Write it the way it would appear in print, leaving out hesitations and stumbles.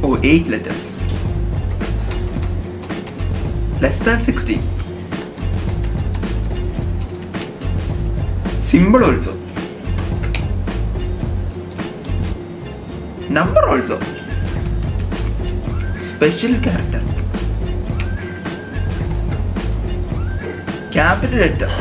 or 8 letters. Less than 60. Symbol also. Number also. Special character. Capital letter.